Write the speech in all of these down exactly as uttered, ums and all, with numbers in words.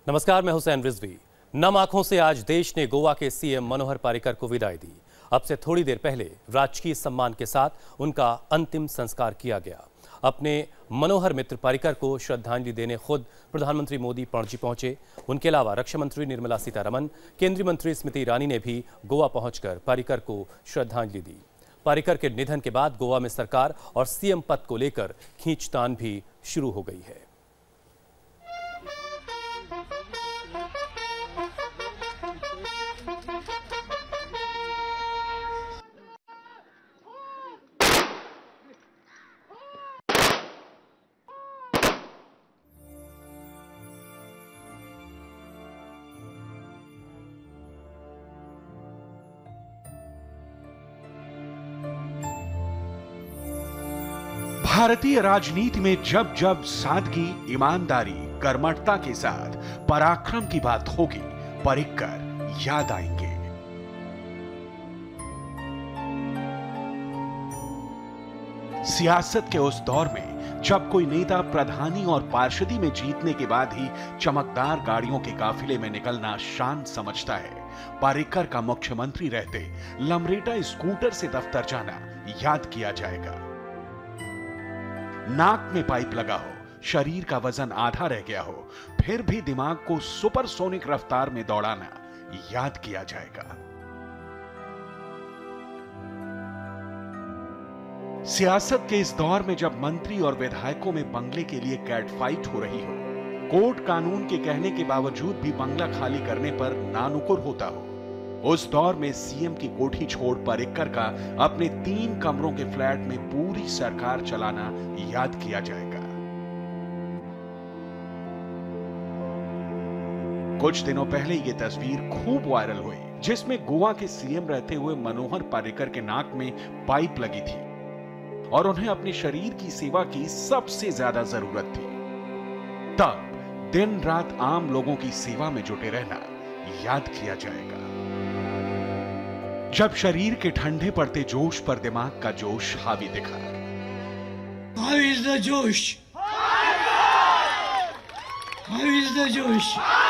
नमस्कार, मैं हुसैन रिजवी। नम आंखों से आज देश ने गोवा के सीएम मनोहर पारिकर को विदाई दी। अब से थोड़ी देर पहले राजकीय सम्मान के साथ उनका अंतिम संस्कार किया गया। अपने मनोहर मित्र पारिकर को श्रद्धांजलि देने खुद प्रधानमंत्री मोदी पणजी पहुंचे। उनके अलावा रक्षा मंत्री निर्मला सीतारमण, केंद्रीय मंत्री स्मृति ईरानी ने भी गोवा पहुंचकर पारिकर को श्रद्धांजलि दी। पारिकर के निधन के बाद गोवा में सरकार और सीएम पद को लेकर खींचतान भी शुरू हो गई है। भारतीय राजनीति में जब जब सादगी, ईमानदारी, कर्मठता के साथ पराक्रम की बात होगी, पर्रिकर याद आएंगे। सियासत के उस दौर में जब कोई नेता प्रधानी और पार्षदी में जीतने के बाद ही चमकदार गाड़ियों के काफिले में निकलना शान समझता है, पर्रिकर का मुख्यमंत्री रहते लमरेटा स्कूटर से दफ्तर जाना याद किया जाएगा। नाक में पाइप लगा हो, शरीर का वजन आधा रह गया हो, फिर भी दिमाग को सुपरसोनिक रफ्तार में दौड़ाना याद किया जाएगा। सियासत के इस दौर में जब मंत्री और विधायकों में बंगले के लिए कैट फाइट हो रही हो, कोर्ट कानून के कहने के बावजूद भी बंगला खाली करने पर नानुकुर होता हो, उस दौर में सीएम की कोठी छोड़ पर्रिकर का अपने तीन कमरों के फ्लैट में पूरी सरकार चलाना याद किया जाएगा। कुछ दिनों पहले यह तस्वीर खूब वायरल हुई, जिसमें गोवा के सीएम रहते हुए मनोहर पर्रिकर के नाक में पाइप लगी थी और उन्हें अपने शरीर की सेवा की सबसे ज्यादा जरूरत थी। तब दिन रात आम लोगों की सेवा में जुटे रहना याद किया जाएगा। जब शरीर के ठंडे पड़ते जोश पर दिमाग का जोश हावी दिखा। How is the जोश? How is the जोश?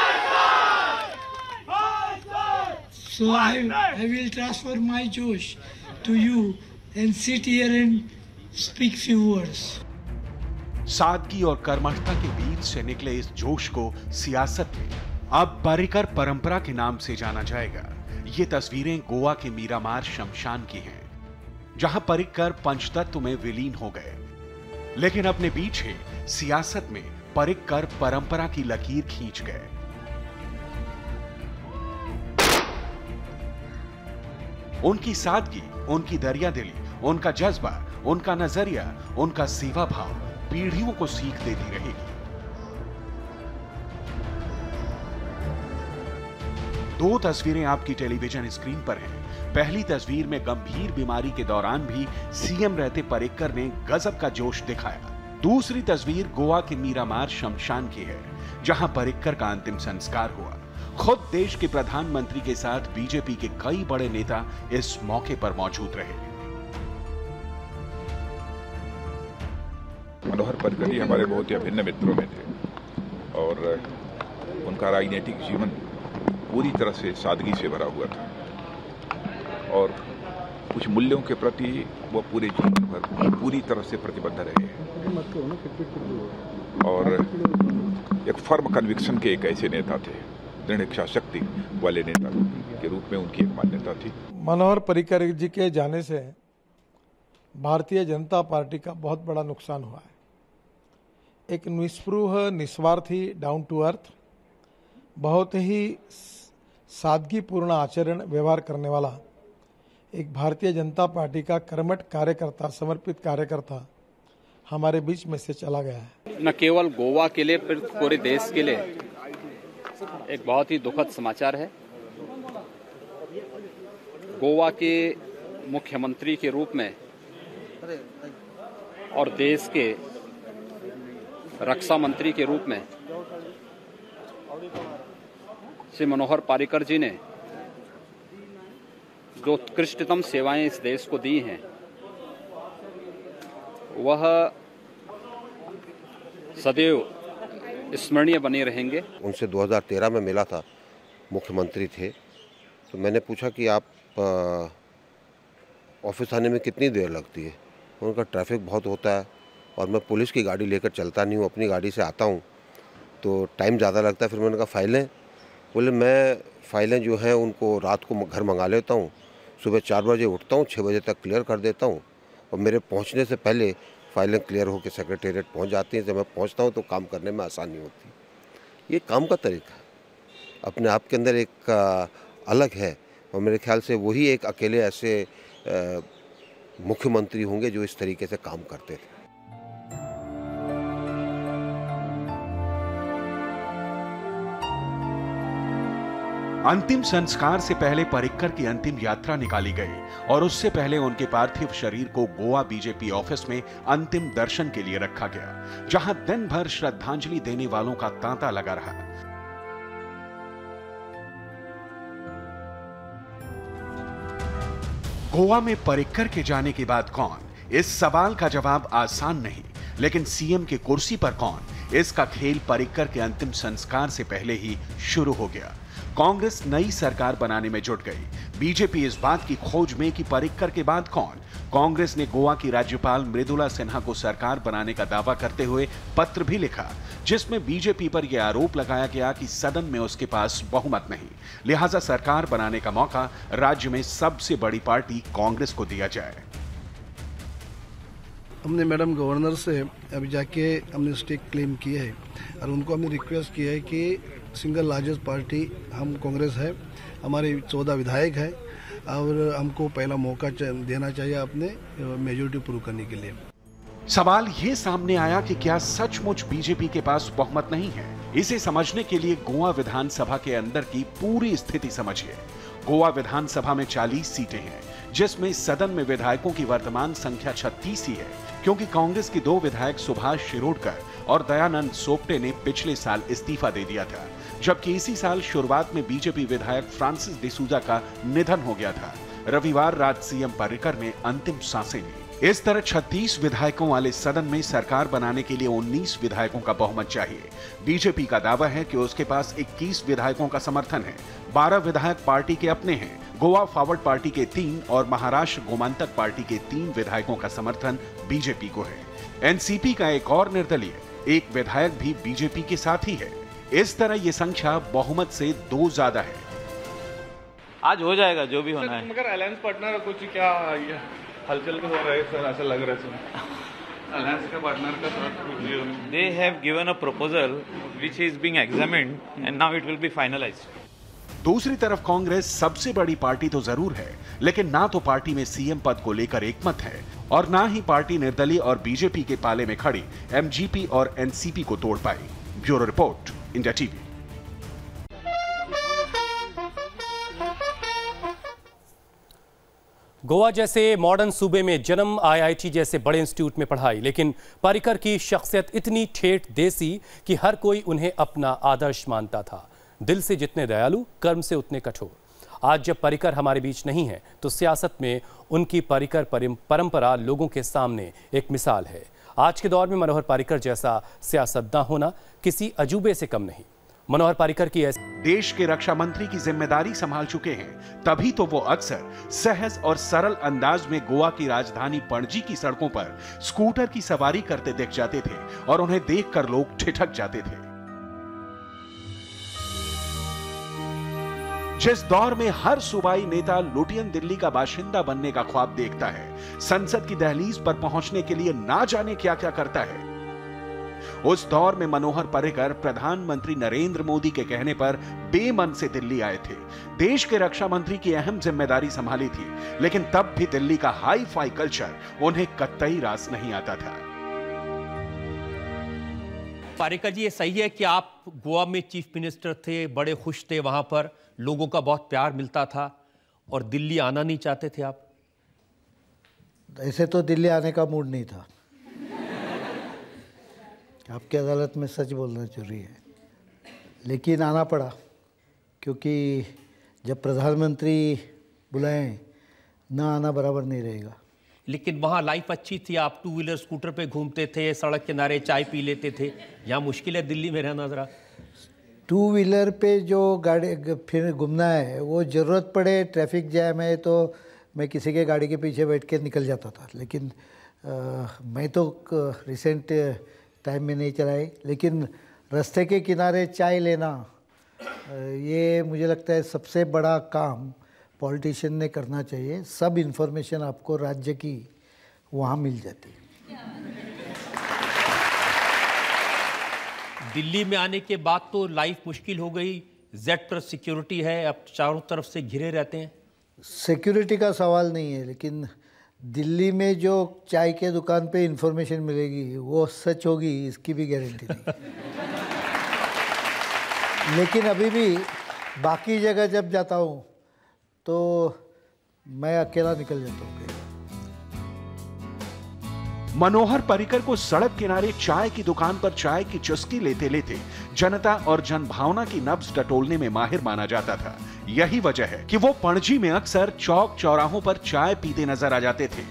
So I, I will transfer my जोश to you and sit here and speak few words. सादगी और कर्मठता के बीच से निकले इस जोश को सियासत में अब पर्रिकर परंपरा के नाम से जाना जाएगा। ये तस्वीरें गोवा के मीरामार शमशान की हैं, जहां पर्रिकर पंचतत्व में विलीन हो गए, लेकिन अपने पीछे सियासत में पर्रिकर परंपरा की लकीर खींच गए। उनकी सादगी, उनकी दरियादिली, उनका जज्बा, उनका नजरिया, उनका सेवा भाव पीढ़ियों को सीख देती रहेगी। दो तस्वीरें आपकी टेलीविजन स्क्रीन पर हैं। पहली तस्वीर में गंभीर बीमारी के दौरान भी सीएम रहते पर्रिकर ने गजब का जोश दिखाया। दूसरी तस्वीर गोवा के मीरामार शमशान की है, जहां पर्रिकर का अंतिम संस्कार हुआ। खुद देश के प्रधानमंत्री के साथ बीजेपी के कई बड़े नेता इस मौके पर मौजूद रहे। मनोहर पर्रिकर जी हमारे बहुत ही अभिन्न मित्रों में थे और उनका राजनीतिक जीवन पूरी तरह से सादगी से भरा हुआ था और कुछ मूल्यों के प्रति वो पूरे जीवन भर पूरी तरह से प्रतिबद्ध रहे और एक फर्म कन्विक्शन के एक ऐसे नेता थे, दृढ़ इच्छा शक्ति वाले नेता के रूप में उनकी एक मान्यता थी। मनोहर पर्रिकर जी के जाने से भारतीय जनता पार्टी का बहुत बड़ा नुकसान हुआ है। एक निस्पृह, निस्वार्थी, डाउन टू अर्थ, बहुत ही सादगीपूर्ण आचरण व्यवहार करने वाला एक भारतीय जनता पार्टी का कर्मठ कार्यकर्ता, समर्पित कार्यकर्ता हमारे बीच में से चला गया है। न केवल गोवा के लिए, पूरे देश के लिए एक बहुत ही दुखद समाचार है। गोवा के मुख्यमंत्री के रूप में और देश के रक्षा मंत्री के रूप में श्री मनोहर पार्रिकर जी ने जो उत्कृष्टतम सेवाएं इस देश को दी हैं, वह सदैव स्मरणीय बने रहेंगे। उनसे दो हज़ार तेरह में मिला था, मुख्यमंत्री थे, तो मैंने पूछा कि आप ऑफिस आने में कितनी देर लगती है। उनका ट्रैफिक बहुत होता है और मैं पुलिस की गाड़ी लेकर चलता नहीं हूँ, अपनी गाड़ी से आता हूँ तो टाइम ज़्यादा लगता है। फिर मैंने कहा फाइलें, बोले मैं फ़ाइलें जो हैं उनको रात को घर मंगा लेता हूँ, सुबह चार बजे उठता हूँ, छः बजे तक क्लियर कर देता हूँ और मेरे पहुँचने से पहले फ़ाइलें क्लियर होकर सेक्रेटेरिएट पहुँच जाती हैं। जब मैं पहुँचता हूँ तो काम करने में आसानी होती है। ये काम का तरीका अपने आप के अंदर एक अलग है और मेरे ख्याल से वही एक अकेले ऐसे मुख्यमंत्री होंगे जो इस तरीके से काम करते थे। अंतिम संस्कार से पहले पर्रिकर की अंतिम यात्रा निकाली गई और उससे पहले उनके पार्थिव शरीर को गोवा बीजेपी ऑफिस में अंतिम दर्शन के लिए रखा गया, जहां दिन भर श्रद्धांजलि देने वालों का तांता लगा रहा। गोवा में पर्रिकर के जाने के बाद कौन, इस सवाल का जवाब आसान नहीं, लेकिन सीएम की कुर्सी पर कौन, इसका खेल पर्रिकर के अंतिम संस्कार से पहले ही शुरू हो गया। कांग्रेस नई सरकार बनाने में जुट गई। बीजेपी इस बात की खोज में कि पर्रिकर के बाद कौन। कांग्रेस ने गोवा की राज्यपाल मृदुला सिन्हा को सरकार बनाने का दावा करते हुए पत्र भी लिखा, जिसमें बीजेपी पर यह आरोप लगाया गया कि सदन में उसके पास बहुमत नहीं, लिहाजा सरकार बनाने का मौका राज्य में सबसे बड़ी पार्टी कांग्रेस को दिया जाए। हमने मैडम गवर्नर से अभी जाके हमने स्टेक क्लेम किए है और उनको हमने रिक्वेस्ट किया है कि सिंगल लार्जेस्ट पार्टी हम कांग्रेस है, हमारे चौदह विधायक है और हमको पहला मौका देना चाहिए अपने मेजोरिटी प्रूव करने के लिए। सवाल ये सामने आया कि क्या सचमुच बीजेपी के पास बहुमत नहीं है। इसे समझने के लिए गोवा विधानसभा के अंदर की पूरी स्थिति समझिए। गोवा विधानसभा में चालीस सीटें हैं, जिसमें सदन में विधायकों की वर्तमान संख्या छत्तीस ही है, क्योंकि कांग्रेस के दो विधायक सुभाष शिरोडकर और दयानंद सोपटे ने पिछले साल इस्तीफा दे दिया था, जबकि इसी साल शुरुआत में बीजेपी विधायक फ्रांसिस डिसूजा का निधन हो गया था। रविवार रात सीएम पर्रिकर ने अंतिम सांसें ली। इस तरह छत्तीस विधायकों वाले सदन में सरकार बनाने के लिए उन्नीस विधायकों का बहुमत चाहिए। बीजेपी का दावा है कि उसके पास इक्कीस विधायकों का समर्थन है, बारह विधायक पार्टी के अपने हैं, गोवा फॉरवर्ड पार्टी के तीन और महाराष्ट्र गोमांतक पार्टी के तीन विधायकों का समर्थन बीजेपी को है। एनसीपी का एक और निर्दलीय एक विधायक भी बीजेपी के साथ ही है। इस तरह ये संख्या बहुमत से दो ज्यादा है। आज हो जाएगा जो भी होना है। मगर अलायंस पार्टनर कुछ क्या हलचल हो रहा है सर, ऐसा लग रहा है सर अलायंस का पार्टनर का they have given a proposal which is being examined and now it will be finalised. दूसरी तरफ कांग्रेस सबसे बड़ी पार्टी तो जरूर है, लेकिन ना तो पार्टी में सीएम पद को लेकर एकमत है और ना ही पार्टी निर्दलीय और बीजेपी के पाले में खड़ी एमजीपी और एनसीपी को तोड़ पाई। Bureau report, India TV. Goa जैसे मॉडर्न सूबे में जन्म, आईआईटी जैसे बड़े इंस्टीट्यूट में पढ़ाई, लेकिन पर्रिकर की शख्सियत इतनी ठेठ देसी कि हर कोई उन्हें अपना आदर्श मानता था। दिल से जितने दयालु, कर्म से उतने कठोर। आज जब पर्रिकर हमारे बीच नहीं है तो सियासत में उनकी पर्रिकर परंपरा लोगों के सामने एक मिसाल है। आज के दौर में मनोहर पर्रिकर जैसा सियासतदान होना किसी अजूबे से कम नहीं। मनोहर पर्रिकर की ऐसी देश के रक्षा मंत्री की जिम्मेदारी संभाल चुके हैं, तभी तो वो अक्सर सहज और सरल अंदाज में गोवा की राजधानी पणजी की सड़कों पर स्कूटर की सवारी करते दिख जाते थे और उन्हें देखकर लोग ठिठक जाते थे। जिस दौर में हर सूबाई नेता लुटियन दिल्ली का बाशिंदा बनने का ख्वाब देखता है, संसद की दहलीज पर पहुंचने के लिए ना जाने क्या क्या करता है, उस दौर में मनोहर पर्रिकर प्रधानमंत्री नरेंद्र मोदी के कहने पर बेमन से दिल्ली आए थे। देश के रक्षा मंत्री की अहम जिम्मेदारी संभाली थी, लेकिन तब भी दिल्ली का हाई फाई कल्चर उन्हें कतई रास नहीं आता था। पर्रिकर जी, ये सही है कि आप गोवा में चीफ मिनिस्टर थे, बड़े खुश थे, वहां पर लोगों का बहुत प्यार मिलता था और दिल्ली आना नहीं चाहते थे आप? ऐसे तो दिल्ली आने का मूड नहीं था। आपकी अदालत में सच बोलना जरूरी है, लेकिन आना पड़ा क्योंकि जब प्रधानमंत्री बुलाएं ना आना बराबर नहीं रहेगा। लेकिन वहाँ लाइफ अच्छी थी, आप टू व्हीलर स्कूटर पे घूमते थे, सड़क किनारे चाय पी लेते थे। यहाँ मुश्किल है दिल्ली में रहना ज़रा। टू व्हीलर पे जो गाड़ी फिर घूमना है, वो ज़रूरत पड़े, ट्रैफिक जैम है तो मैं किसी के गाड़ी के पीछे बैठ के निकल जाता था। लेकिन आ, मैं तो रिसेंट टाइम में नहीं चलाई, लेकिन रास्ते के किनारे चाय लेना, ये मुझे लगता है सबसे बड़ा काम पॉलिटिशियन ने करना चाहिए। सब इन्फॉर्मेशन आपको राज्य की वहाँ मिल जाती है। दिल्ली में आने के बाद तो लाइफ मुश्किल हो गई, जेड प्लस सिक्योरिटी है, अब चारों तरफ से घिरे रहते हैं। सिक्योरिटी का सवाल नहीं है, लेकिन दिल्ली में जो चाय के दुकान पे इन्फॉर्मेशन मिलेगी वो सच होगी इसकी भी गारंटी नहीं। लेकिन अभी भी बाकी जगह जब जाता हूँ तो मैं अकेला निकल जाता हूँ। मनोहर पर्रिकर को सड़क किनारे चाय की दुकान पर चाय की चुस्की लेते लेते जनता और जनभावना की नब्ज टटोलने में माहिर माना जाता था। यही वजह है कि वो पणजी में अक्सर चौक चौराहों पर चाय पीते नजर आ जाते थे।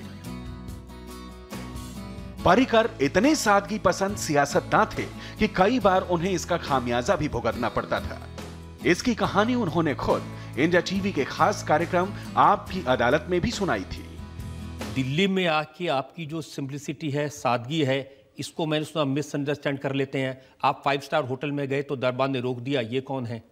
पर्रिकर इतने सादगी पसंद सियासतदान थे कि कई बार उन्हें इसका खामियाजा भी भुगतना पड़ता था। इसकी कहानी उन्होंने खुद इंडिया टीवी के खास कार्यक्रम आप भी अदालत में भी सुनाई थी। दिल्ली में आके आपकी जो सिंप्लिसिटी है, सादगी है, इसको मैंने सुना मिसअंडरस्टैंड कर लेते हैं। आप फाइव स्टार होटल में गए तो दरबार ने रोक दिया, ये कौन है?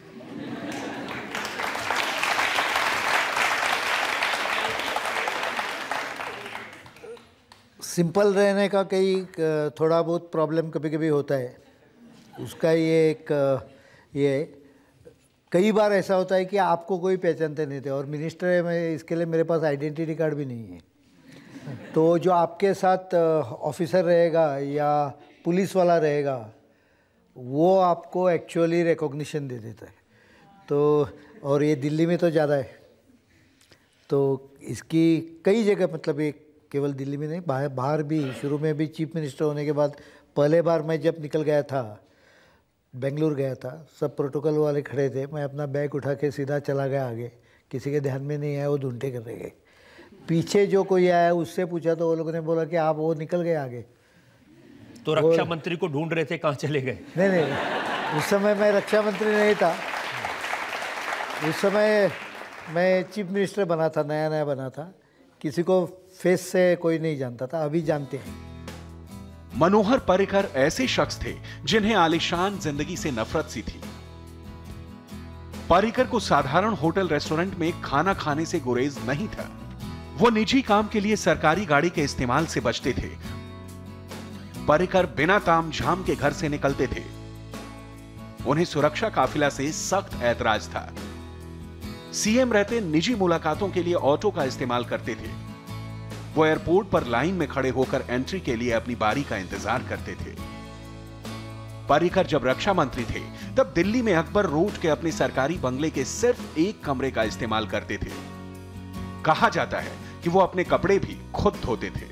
सिंपल रहने का कई थोड़ा बहुत प्रॉब्लम कभी कभी होता है, उसका ये एक ये कई बार ऐसा होता है कि आपको कोई पहचानते नहीं थे और मिनिस्टर है, मैं इसके लिए मेरे पास आइडेंटिटी कार्ड भी नहीं है, तो जो आपके साथ ऑफिसर रहेगा या पुलिस वाला रहेगा वो आपको एक्चुअली रिकॉग्निशन दे देता है। तो और ये दिल्ली में तो ज़्यादा है, तो इसकी कई जगह, मतलब ये केवल दिल्ली में नहीं, बाहर बाहर भी, शुरू में भी चीफ मिनिस्टर होने के बाद पहले बार मैं जब निकल गया था, बेंगलुरु गया था, सब प्रोटोकॉल वाले खड़े थे, मैं अपना बैग उठा के सीधा चला गया आगे, किसी के ध्यान में नहीं आया, वो ढूंढते कर रहे गए। पीछे जो कोई आया उससे पूछा तो वो लोगों ने बोला कि आप वो निकल गए आगे। तो रक्षा मंत्री को ढूंढ रहे थे, कहाँ चले गए? नहीं नहीं, उस समय मैं रक्षा मंत्री नहीं था, उस समय मैं चीफ मिनिस्टर बना था, नया नया बना था, किसी को फेस से कोई नहीं जानता था, अभी जानते हैं। मनोहर पर्रिकर ऐसे शख्स थे जिन्हें आलीशान जिंदगी से नफरत सी थी। पर्रिकर को साधारण होटल रेस्टोरेंट में खाना खाने से गुरेज नहीं था। वो निजी काम के लिए सरकारी गाड़ी के इस्तेमाल से बचते थे। पर्रिकर बिना ताम झाम के घर से निकलते थे। उन्हें सुरक्षा काफिला से सख्त ऐतराज था। सीएम रहते निजी मुलाकातों के लिए ऑटो का इस्तेमाल करते थे। वो एयरपोर्ट पर लाइन में खड़े होकर एंट्री के लिए अपनी बारी का इंतजार करते थे। पर्रिकर जब रक्षा मंत्री थे तब दिल्ली में अकबर रोड के अपने सरकारी बंगले के सिर्फ एक कमरे का इस्तेमाल करते थे। कहा जाता है कि वो अपने कपड़े भी खुद धोते थे।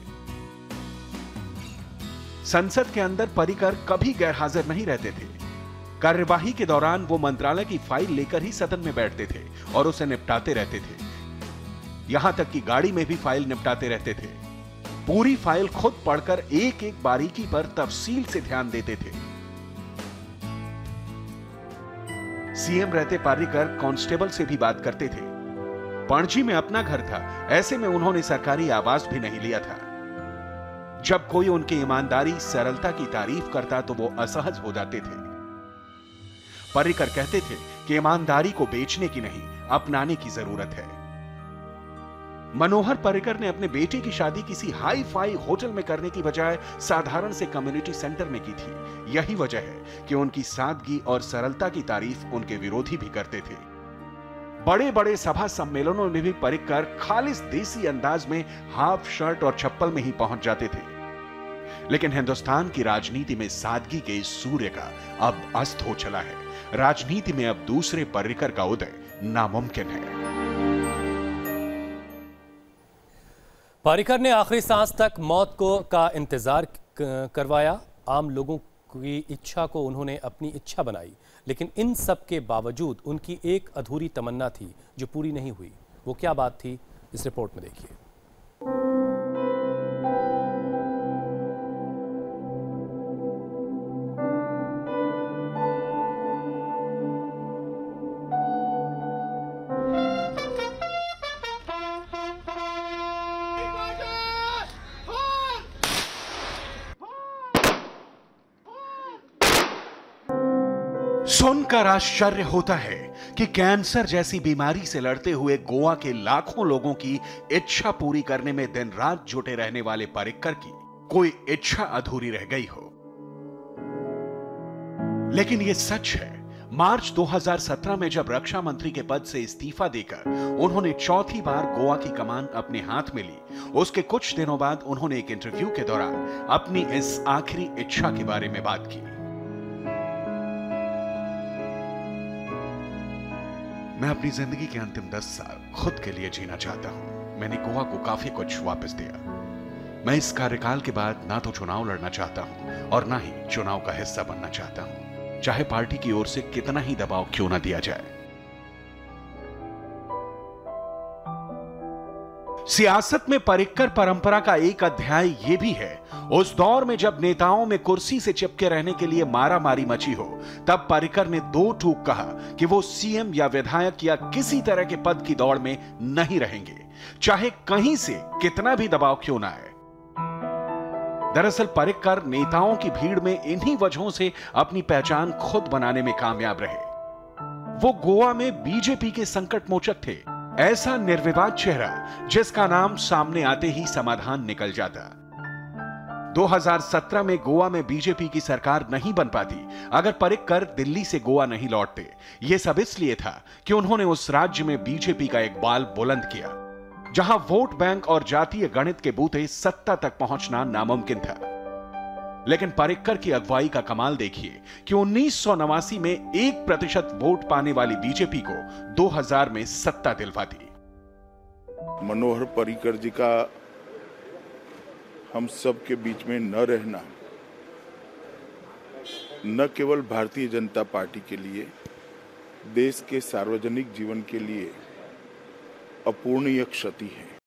संसद के अंदर पर्रिकर कभी गैरहाजिर नहीं रहते थे। कार्यवाही के दौरान वो मंत्रालय की फाइल लेकर ही सदन में बैठते थे और उसे निपटाते रहते थे। यहां तक कि गाड़ी में भी फाइल निपटाते रहते थे। पूरी फाइल खुद पढ़कर एक एक बारीकी पर तफसील से ध्यान देते थे। सीएम रहते पर्रिकर कांस्टेबल से भी बात करते थे। पणजी में अपना घर था, ऐसे में उन्होंने सरकारी आवास भी नहीं लिया था। जब कोई उनकी ईमानदारी, सरलता की तारीफ करता तो वो असहज हो जाते थे। पर्रिकर कहते थे कि ईमानदारी को बेचने की नहीं, अपनाने की जरूरत है। मनोहर पर्रिकर ने अपने बेटे की शादी किसी हाई फाई होटल में करने की बजाय साधारण से कम्युनिटी सेंटर में की थी। यही वजह है कि उनकी सादगी और सरलता की तारीफ उनके विरोधी भी करते थे। बड़े बड़े सभा सम्मेलनों में भी पर्रिकर खालिस देसी अंदाज में हाफ शर्ट और चप्पल में ही पहुंच जाते थे। लेकिन हिंदुस्तान की राजनीति में सादगी के इस सूर्य का अब अस्त हो चला है। राजनीति में अब दूसरे पर्रिकर का उदय नामुमकिन है। पर्रिकर ने आखिरी सांस तक मौत को का इंतजार करवाया। आम लोगों की इच्छा को उन्होंने अपनी इच्छा बनाई, लेकिन इन सब के बावजूद उनकी एक अधूरी तमन्ना थी जो पूरी नहीं हुई। वो क्या बात थी, इस रिपोर्ट में देखिए। सुनकर आश्चर्य होता है कि कैंसर जैसी बीमारी से लड़ते हुए गोवा के लाखों लोगों की इच्छा पूरी करने में दिन रात जुटे रहने वाले पर्रिकर की कोई इच्छा अधूरी रह गई हो। लेकिन यह सच है, मार्च दो हज़ार सत्रह में जब रक्षा मंत्री के पद से इस्तीफा देकर उन्होंने चौथी बार गोवा की कमान अपने हाथ में ली, उसके कुछ दिनों बाद उन्होंने एक इंटरव्यू के दौरान अपनी इस आखिरी इच्छा के बारे में बात की। मैं अपनी जिंदगी के अंतिम दस साल खुद के लिए जीना चाहता हूं। मैंने गोवा को काफी कुछ वापस दिया। मैं इस कार्यकाल के बाद ना तो चुनाव लड़ना चाहता हूं और ना ही चुनाव का हिस्सा बनना चाहता हूं, चाहे पार्टी की ओर से कितना ही दबाव क्यों ना दिया जाए। सियासत में पर्रिकर परंपरा का एक अध्याय यह भी है, उस दौर में जब नेताओं में कुर्सी से चिपके रहने के लिए मारामारी मची हो, तब पर्रिकर ने दो टूक कहा कि वो सीएम या विधायक या किसी तरह के पद की दौड़ में नहीं रहेंगे, चाहे कहीं से कितना भी दबाव क्यों ना आए। दरअसल पर्रिकर नेताओं की भीड़ में इन्हीं वजहों से अपनी पहचान खुद बनाने में कामयाब रहे। वो गोवा में बीजेपी के संकट मोचक थे, ऐसा निर्विवाद चेहरा जिसका नाम सामने आते ही समाधान निकल जाता। दो हज़ार सत्रह में गोवा में बीजेपी की सरकार नहीं बन पाती अगर पर्रिकर दिल्ली से गोवा नहीं लौटते। यह सब इसलिए था कि उन्होंने उस राज्य में बीजेपी का एक बाल बुलंद किया, जहां वोट बैंक और जातीय गणित के बूते सत्ता तक पहुंचना नामुमकिन था। लेकिन पर्रिकर की अगुवाई का कमाल देखिए कि उन्नीस सौ नवासी में एक प्रतिशत वोट पाने वाली बीजेपी को दो हज़ार में सत्ता दिलवा दी। मनोहर पर्रिकर जी का हम सब के बीच में न रहना न केवल भारतीय जनता पार्टी के लिए, देश के सार्वजनिक जीवन के लिए अपूर्णीय क्षति है।